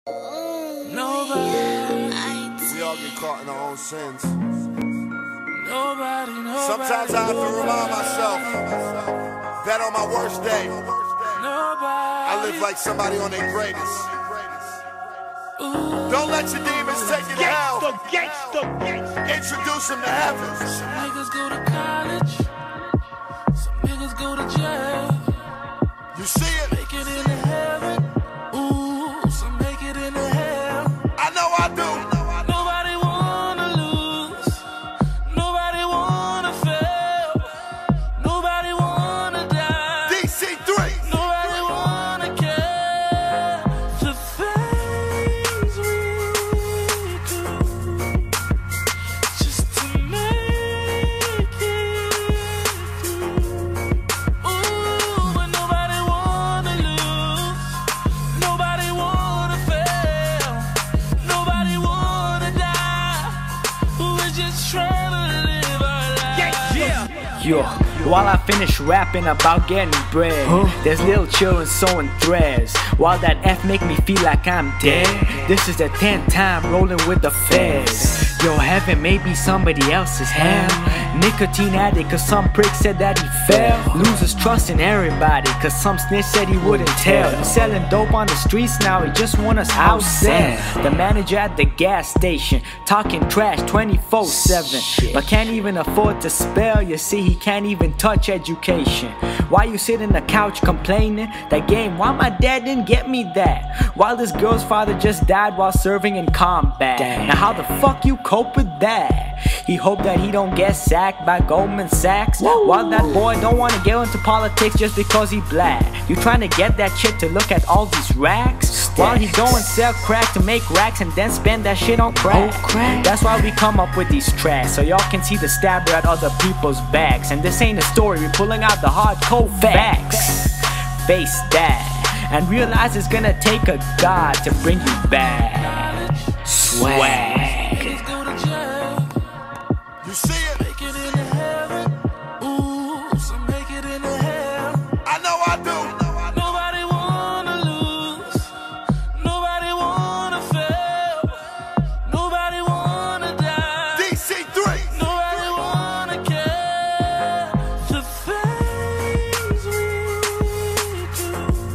Nobody. We all get caught in our own sins. Nobody. Sometimes I have to remind myself that on my worst day, I live like somebody on their greatest. Don't let your demons take you to hell. Introduce them to heaven. Some niggas go to college. Some niggas go to jail. You see it? Make it into heaven. Ooh, some make it into hell. I know I do. Nobody wanna lose. Nobody wanna fail. Nobody wanna die. DC3. Nobody wanna care. The things we do just to make it through. Ooh, but nobody wanna lose. Nobody wanna fail. Nobody wanna die. We're just trying to live our lives. Yo, while I finish rapping about getting bread, there's little children sewing threads. While that F make me feel like I'm dead, this is the 10th time rolling with the feds. Yo, heaven may be somebody else's hell. Nicotine addict cause some prick said that he fell. Loses trust in everybody cause some snitch said he wouldn't tell. He's selling dope on the streets now, he just want us outsell. The manager at the gas station talking trash 24/7, but can't even afford to spell. You see, he can't even touch education. Why you sit in the couch complaining? That game, why my dad didn't get me that? While this girl's father just died while serving in combat. Now how the fuck you cope with that? He hope that he don't get sacked by Goldman Sachs. While that boy don't wanna get into politics just because he black. You trying to get that chick to look at all these racks? While he go and sell crack to make racks and then spend that shit on crack. That's why we come up with these tracks, so y'all can see the stabber at other people's backs. And this ain't a story, we're pulling out the hardcore facts. Face that and realize it's gonna take a God to bring you back. Swag. Niggas go to jail. You see it? Make it into heaven. Ooh, some make it into hell. I know I do. Nobody wanna lose. Nobody wanna fail. Nobody wanna die. DC3. Nobody wanna care. The things we do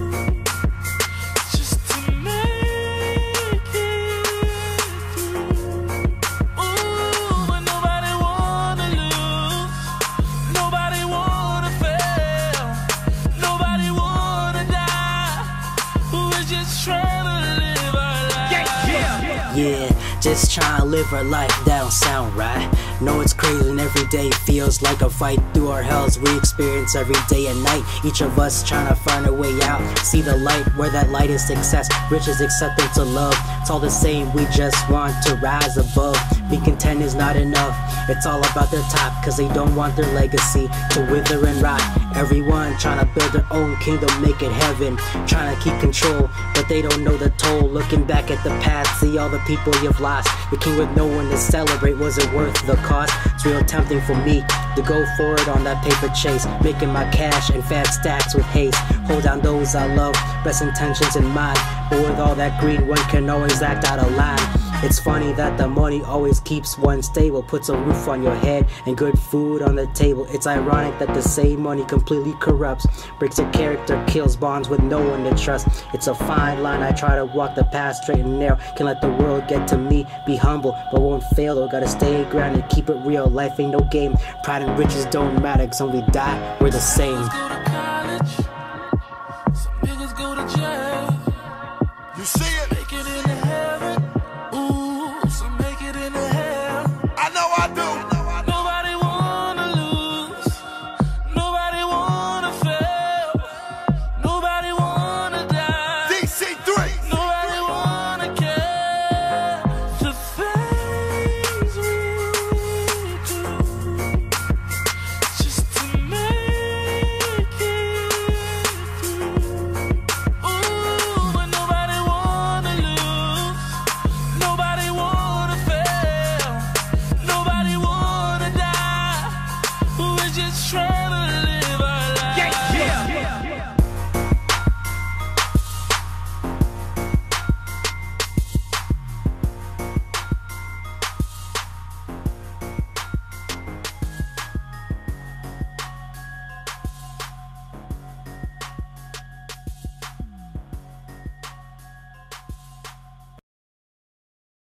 just to make it through. Ooh, but nobody wanna lose. Nobody wanna fail. Nobody wanna die. We're just trying to live our lives. Yeah, just trying to live our life, that don't sound right. No, it's crazy and every day feels like a fight through our hells we experience every day and night. Each of us trying to find a way out, see the light where that light is success, riches, acceptance, of love. It's all the same, we just want to rise above. Be content is not enough, it's all about their top, cause they don't want their legacy to wither and rot. Everyone trying to build their own kingdom, make it heaven, trying to keep control, but they don't know the toll. Looking back at the past, see all the people you've lost. The king with no one to celebrate, was it worth the cost? It's real tempting for me to go forward on that paper chase, making my cash and fat stacks with haste. Hold down those I love, best intentions in mind, but with all that greed one can always act out of line. It's funny that the money always keeps one stable, puts a roof on your head and good food on the table. It's ironic that the same money completely corrupts, breaks your character, kills bonds with no one to trust. It's a fine line, I try to walk the path straight and narrow. Can let the world get to me, be humble, but won't fail though. Gotta stay grounded, keep it real, life ain't no game. Pride and riches don't matter, cause when we die, we're the same. Niggas go to college. Some niggas go to jail. You see it?